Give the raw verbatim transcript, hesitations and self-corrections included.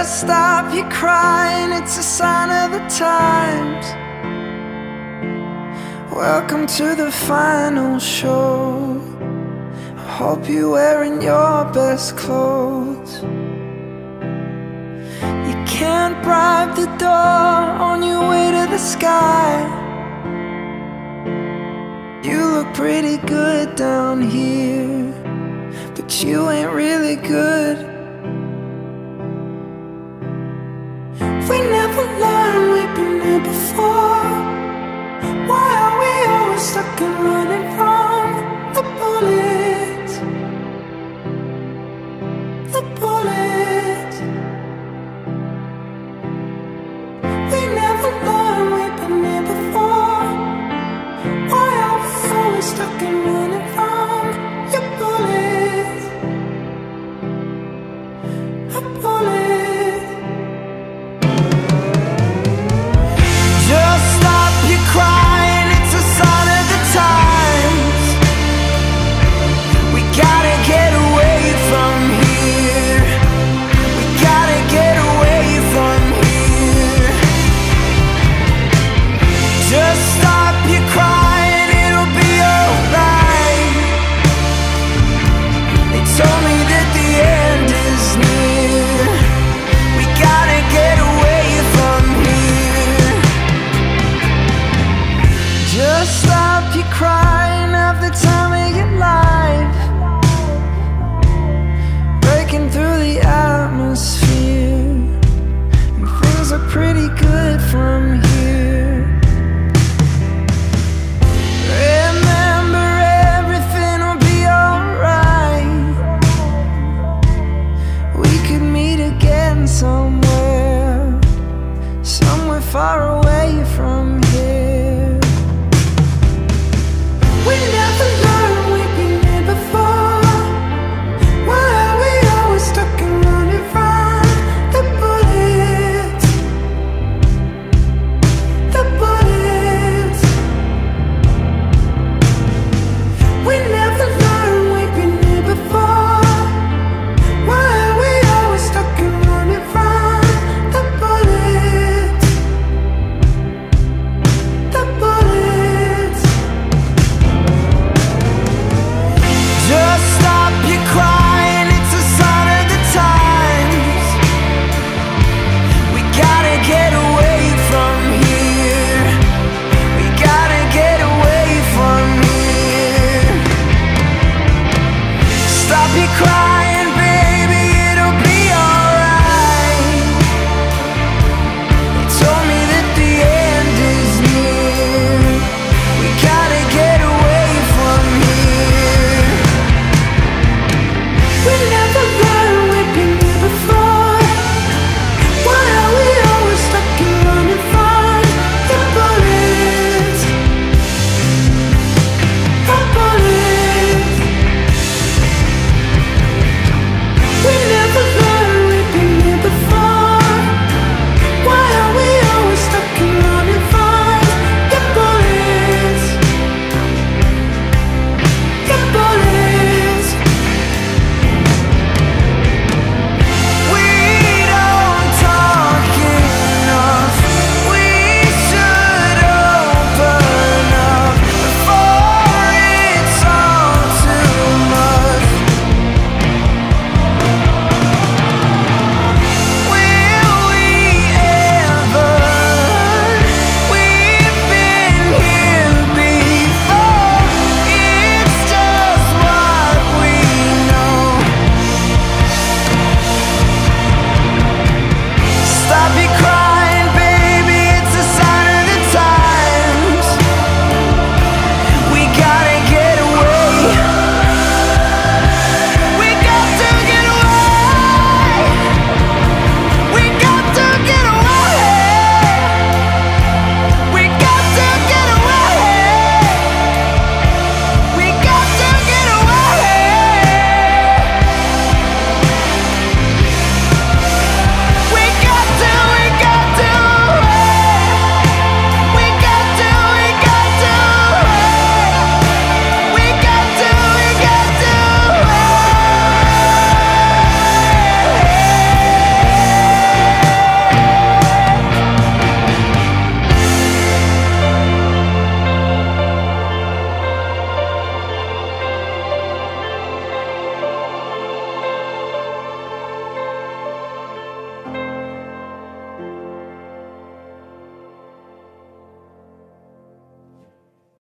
better stop your crying, it's a sign of the times. Welcome to the final show. I hope you're wearing your best clothes. You can't bribe the door on your way to the sky. You look pretty good down here, but you ain't really good. We never learned, we've been here before. Why are we always stuck and running from the bullets? The bullets.